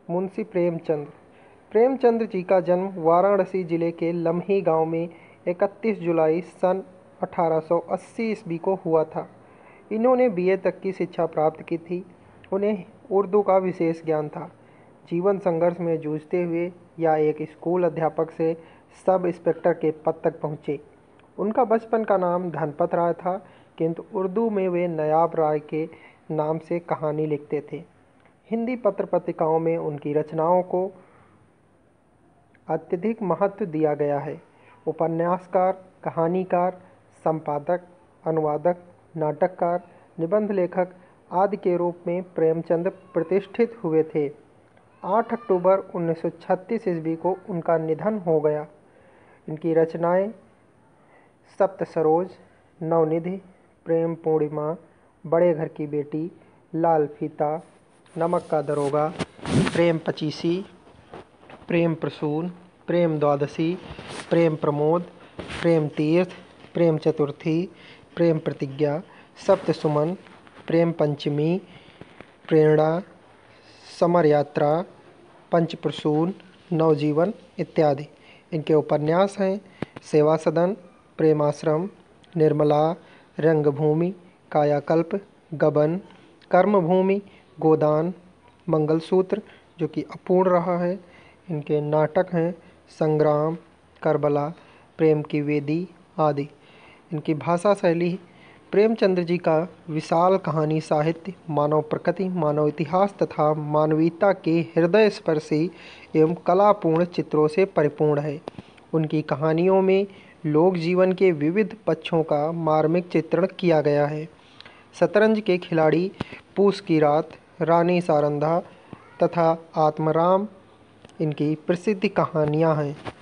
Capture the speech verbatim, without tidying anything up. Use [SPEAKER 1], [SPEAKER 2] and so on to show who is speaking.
[SPEAKER 1] मुंशी प्रेमचंद। प्रेमचंद जी का जन्म वाराणसी जिले के लम्ही गांव में इकतीस जुलाई सन अठारह सौ अस्सी ईस्वी को हुआ था। इन्होंने बीए तक की शिक्षा प्राप्त की थी। उन्हें उर्दू का विशेष ज्ञान था। जीवन संघर्ष में जूझते हुए या एक स्कूल अध्यापक से सब इंस्पेक्टर के पद तक पहुँचे। उनका बचपन का नाम धनपत राय था, किंतु उर्दू में वे नायाब राय के नाम से कहानी लिखते थे। हिंदी पत्र पत्रिकाओं में उनकी रचनाओं को अत्यधिक महत्व दिया गया है। उपन्यासकार, कहानीकार, संपादक, अनुवादक, नाटककार, निबंध लेखक आदि के रूप में प्रेमचंद प्रतिष्ठित हुए थे। आठ अक्टूबर उन्नीस सौ छत्तीस ईस्वी को उनका निधन हो गया। इनकी रचनाएं सप्त सरोज, नवनिधि, प्रेम पूर्णिमा, बड़े घर की बेटी, लाल फीता, नमक का दरोगा, प्रेम पचीसी, प्रेम प्रसून, प्रेम द्वादशी, प्रेम प्रमोद, प्रेम तीर्थ, प्रेम चतुर्थी, प्रेम प्रतिज्ञा, सप्त सुमन, प्रेम पंचमी, प्रेरणा, समर यात्रा, पंच प्रसून, नवजीवन इत्यादि। इनके उपन्यास हैं सेवा सदन, प्रेमाश्रम, निर्मला, रंगभूमि, कायाकल्प, गबन, कर्मभूमि, गोदान, मंगलसूत्र जो कि अपूर्ण रहा है। इनके नाटक हैं संग्राम, करबला, प्रेम की वेदी आदि। इनकी भाषा शैली प्रेमचंद्र जी का विशाल कहानी साहित्य, मानव प्रकृति, मानव इतिहास तथा मानवीयता के हृदय स्पर्शी एवं कलापूर्ण चित्रों से परिपूर्ण है। उनकी कहानियों में लोक जीवन के विविध पक्षों का मार्मिक चित्रण किया गया है। शतरंज के खिलाड़ी, पूस की रात, रानी सारंधा तथा आत्माराम इनकी प्रसिद्ध कहानियाँ हैं।